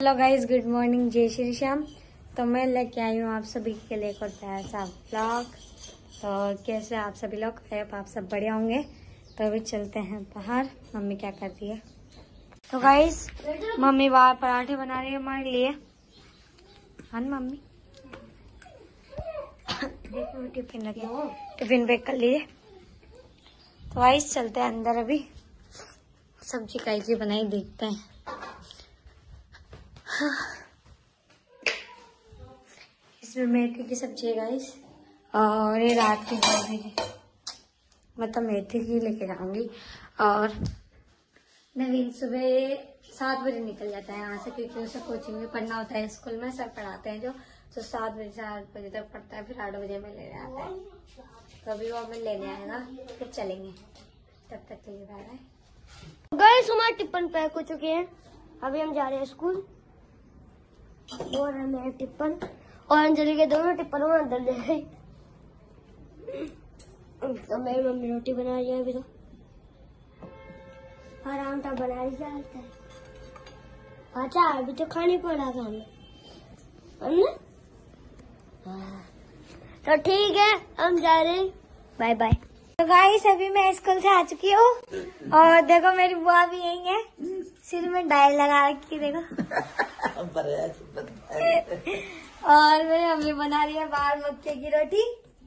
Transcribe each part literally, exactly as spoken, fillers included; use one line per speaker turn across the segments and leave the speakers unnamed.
Hello guys, good morning, जय श्री श्याम। तो मैं लेके आई हूँ आप सभी के लिए एक और प्यारा सा व्लॉग। तो कैसे आप सभी लोग, आप सब बढ़िया होंगे। तो अभी चलते हैं बाहर, मम्मी क्या कर रही है। तो गाइस मम्मी बाहर पराठे बना रही है हमारे लिए। हाँ मम्मी, देखो टिफिन रखे, टिफिन पैक कर लिए। तो गाइस चलते हैं अंदर, अभी सब्जी काई की बनाई देखते हैं। इसमें मेथी की सब्जी है गाइस, और ये रात की सब्जी है, मतलब मेथी की लेके जाऊंगी। और नवीन सुबह सात बजे निकल जाता है यहाँ से, क्योंकि उसे कोचिंग में पढ़ना होता है। स्कूल में सर पढ़ाते हैं जो, तो सात बजे से आठ बजे तक पढ़ता है, फिर आठ बजे में लेने आता है। तो अभी वो हमें लेने आएगा, फिर चलेंगे। तब तक के लिए बाय बाय।
गाइस हमारे टिप्पण पैक हो चुके हैं, अभी हम जा रहे हैं स्कूल। और हमें टिप्पण और अंजलि के दोनों टिप्पण अंदर ले गई। तो मेरी मम्मी रोटी बना रही है अभी, तो आराम से बना ही जाता है। अच्छा अभी तो खाने पड़ा था हमें, हमने। तो ठीक है, हम जा रहे हैं, बाय बाय।
तो गाइस अभी मैं स्कूल से आ चुकी हूँ, और देखो मेरी बुआ भी यही है, सिर में डायल लगा रखी, देखो। और मेरी मम्मी बना रही है बाहर मक्के की रोटी।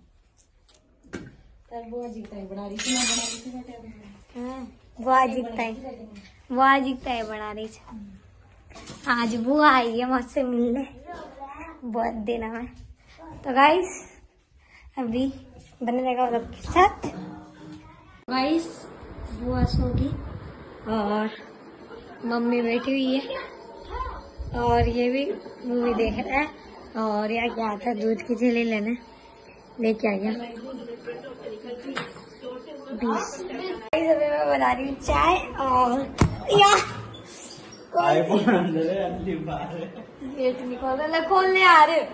बुआ जीता है बना रही थी, बुआ जीता है बुआ जीता है बना रही थी। आज बुआ आई है मुझसे मिलने बहुत दिन में। तो गाइस अभी बनने का सबके साथ। गाइस बुआ सोगी और मम्मी बैठी हुई है, और ये भी मूवी देख रहा है। और यह क्या था, दूध की थैली लेने लेके आ गया बीस। अभी मैं बना रही हूँ चाय, और या गेट नहीं खोल रहे, खोलने आ रहे।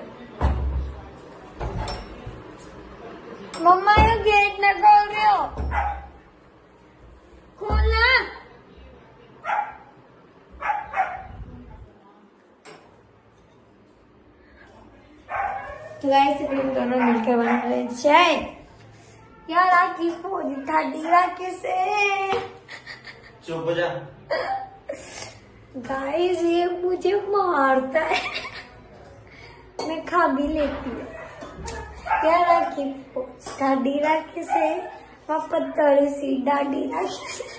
मम्मा ये गेट न खोल रहे हो, खोलना। तो गाइस अभी हम दोनों मिलकर बना रहे चाय। यार आखिर फोन था डीरा कैसे।
चुप हो जा।
गाइस ये मुझे मारता है, मैं खा भी लेती हूँ। यार आखिर था डीरा कैसे, पत्थर सी डाडी कैसे।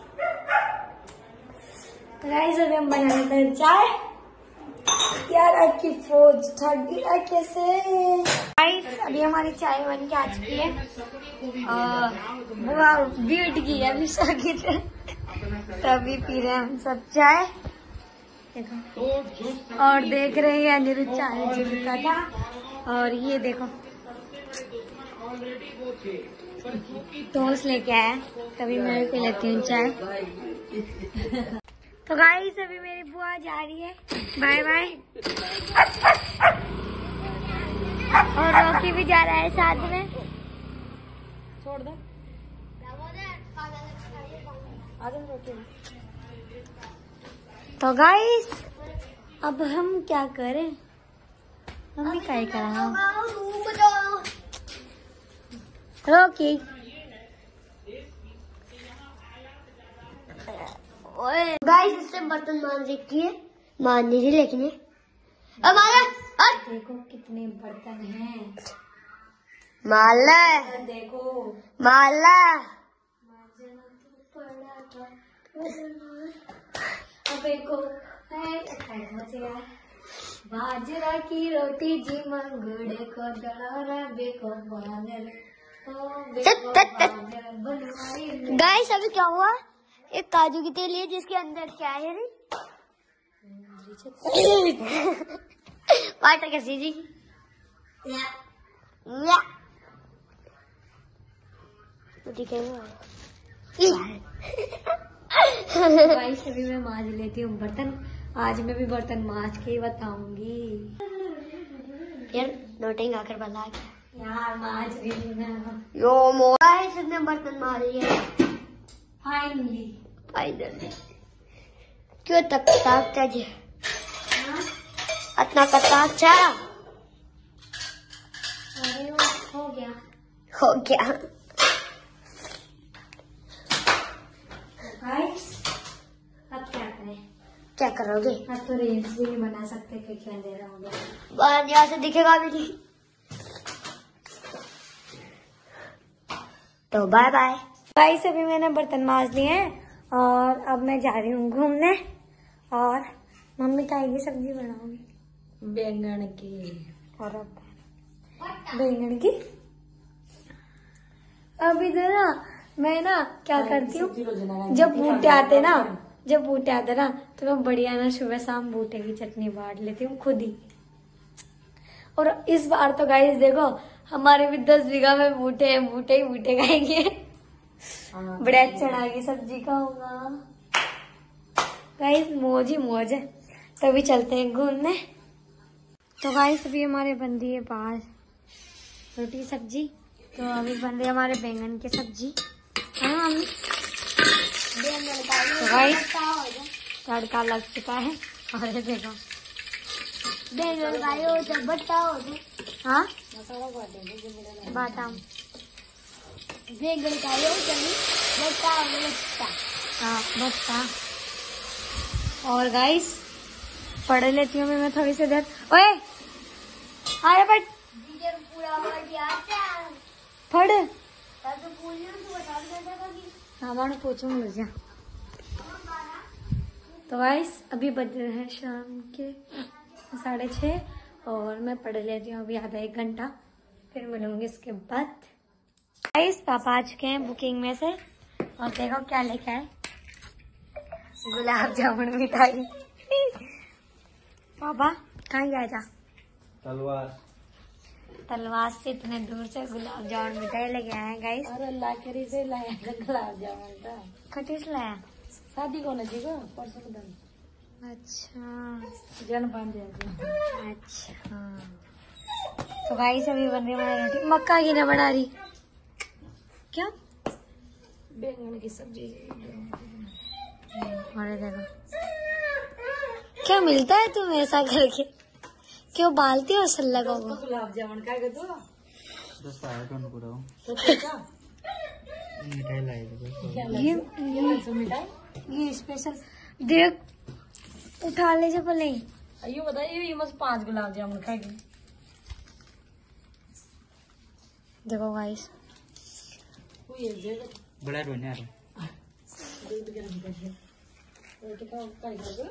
तो गाइस अभी हम बना लेते हैं चाय। यार आपकी फौज ठंडी कैसे। गाइस अभी हमारी चाय बन के आ चुकी है, बुआ बीट की है अभी सगी, तो अभी पी रहे हैं हम सब चाय, देखो। और देख रहे हैं अनिरुद्ध चाय जीविका था। और ये देखो टोस्ट लेके आया, कभी मैं भी पी लेती हूँ चाय। तो गाइस अभी मेरी बुआ जा रही है, बाय बाय। और रॉकी भी जा रहा है साथ में, छोड़ दो। तो गाइस अब हम क्या करें, मम्मी क्या ही करा। रॉकी
गाइस इससे बर्तन मान देखती है, मान नहीं रही, लेकिन अब
देखो कितने बर्तन हैं,
माला
देखो
माला।
अब देखो बाजरा की रोटी जी मंगड़े को दड़ा बेको बानर।
गाइस अभी क्या हुआ, एक काजू की तेल है जिसके अंदर क्या है रे वाटर कैसी जी या ठीक है।
गाइस अभी मैं मांज लेती हूँ बर्तन, आज मैं भी बर्तन मांज के बताऊंगी।
यार नोटिंग आकर बना के
यार मांज रही ना।
यो मोरा इसने बर्तन मारी है
फाइनली
फाइनली। क्यों तक ताकता जी अपना कच्चा चारा
अरे वो हो गया।
हो गया।
गाइस अब क्या करें?
क्या करोगे?
अब तो रील्स भी नहीं बना सकते क्योंकि अंधेरा हो गया।
बाहर यहाँ से दिखेगा भी नहीं। तो बाय बाय।
गाइस अभी मैंने बर्तन मांज लिए हैं और अब मैं जा रही हूँ घूमने और मम्मी काय की सब्जी बनाऊंगी?
बैंगन की।
और अब बैंगन की। अभी तो ना मैं ना क्या करती हूँ, जब बूटे आते ना जब बूटे आते ना तो मैं बढ़िया ना सुबह शाम बूटे की चटनी बांट लेती हूँ खुद ही। और इस बार तो गाइस देखो हमारे भी दस बीघा में बूटे हैं, बूटे ही बूटे खाएंगे। बड़ा चढ़ा की सब्जी का होगा गाइस, मौज ही मौज है। तो अभी चलते हैं घूमने। तो गाइस अभी हमारे बन रही है बाहर रोटी सब्जी, तो अभी बन रही है हमारे बैंगन की सब्जी। हाँ मम्मी तो गाइस तड़का लग चुका है और ये देखो
बैंगन का ये होता है बट्टा होता है।
हाँ बाटा
बैंगन का ये होता है बट्टा बट्टा।
हाँ बट्टा। और गाइस पढ़ लेती हूँ मैं थोड़ी सी देर। ओए अरे बट
पूरा हो गया
पढ़।
तो पूरी तो बता देगा कि
हाँ मैं पूछूंगी जा। तो गाइस अभी बज रहे हैं शाम के साढ़े छः और मैं पढ़ लेती हूँ अभी आधा एक घंटा, फिर मिलूंगी इसके बाद। गाइस पापा आ चुके हैं बुकिंग में से और देखो क्या लेके आए, गुलाब जामुन मिठाई। पापा कहाँ गया था?
तलवार।
तलवार से इतने दूर से गुलाब जामुन मिठाई लेके आए हैं गाइस।
अरे लाकड़ी से लाया था गुलाब जामुन का।
खटी से लाया?
शादी को ना जीगो परसों के दिन।
अच्छा
जन बन जाएगा।
अच्छा। तो गाइस अभी बन रही हमारी रोटी। मक्का की ना बना रही क्या?
बैंगन की सब्जी।
अरे देखो क्या मिलता है तुम ऐसा करके, क्यों बालती हो सल्ला को?
गुलाब जामुन का के दो
दोस्त आया कौन पूरा हो?
तो क्या
मिठाई लाई थी
ये
ये मिठाई
ये स्पेशल देख उठा ले जब नहीं।
ये बताइए ये बस पांच गुलाब जामुन खाएगी।
देखो गाइस
वो ये जगह
बड़ा रोने आ रहा
दूध गर्म कर दिया। रोटी का काय कर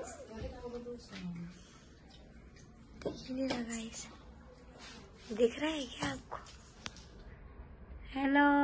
ये रहा गाइस, दिख रहा है क्या आपको? हेलो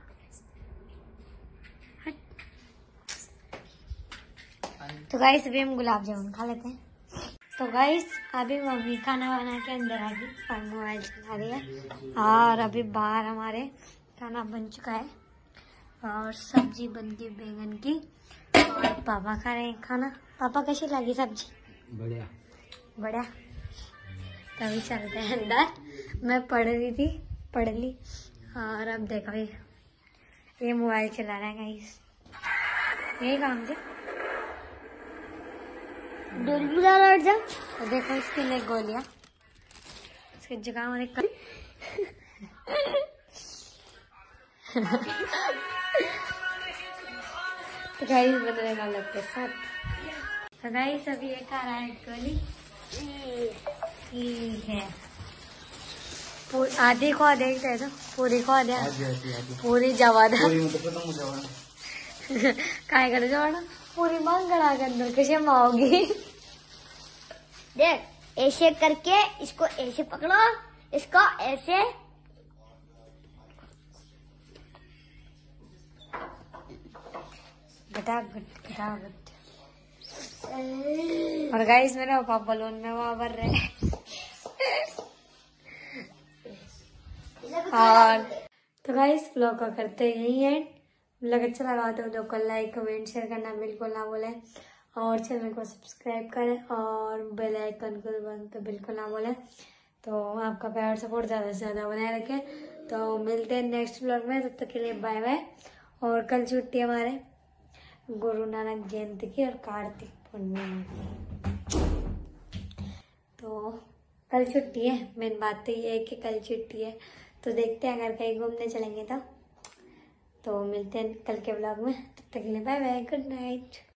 तो गाइस अभी हम गुलाब जामुन खा लेते हैं। तो गाइस अभी मम्मी खाना बना के अंदर आ गई और मोबाइल चला रही है और अभी बाहर हमारे खाना बन चुका है और सब्जी बन गई बैंगन की और पापा खा रहे हैं खाना। पापा कैसी लगी सब्जी?
बढ़िया
बढ़िया। तभी चलते हैं अंदर। मैं पढ़ रही थी, पढ़ ली और अब देखो ये ये मोबाइल चला रहा है गाइस, यही काम थे।
डोरी बुला रहा जा।
तो देखो इसके लिए गोलियां, इसके जगह हमारे कर... तो गाइस बदले वाले के साथ। तो गाइस अभी ये खा रहा है गोली। ठीक है पू- आधी को आधे दे दो, पूरी को आधे पूरी जवा दो। काय कर जाओ पूरी मांग करा के अंदर कैसे माओगी?
देख ऐसे करके इसको ऐसे पकड़ो, इसको ऐसे
गटागट गटागट। और गाइस मेरे पापा बलून में वहां भर रहे हैं। और तो गाइस ब्लॉग का करते यही है। ब्लॉग अच्छा लगा तो वीडियो को लाइक कमेंट शेयर करना बिल्कुल ना भूलें और चैनल को सब्सक्राइब करें और बेल आइकन को दबाना तो बिल्कुल ना भूलें। तो आपका प्यार सपोर्ट ज़्यादा से ज़्यादा बनाए रखें। तो मिलते हैं नेक्स्ट ब्लॉग में, तब तक के लिए बाय बाय। और कल छुट्टी हमारे गुरु नानक जयंती की और कार्तिक पूर्णिमा की, तो कल छुट्टी है। मेन बात तो ये है कि कल छुट्टी है, तो देखते हैं अगर कहीं घूमने चलेंगे तो तो मिलते हैं कल के ब्लॉग में। तब तक के लिए बाय बाय, गुड नाइट।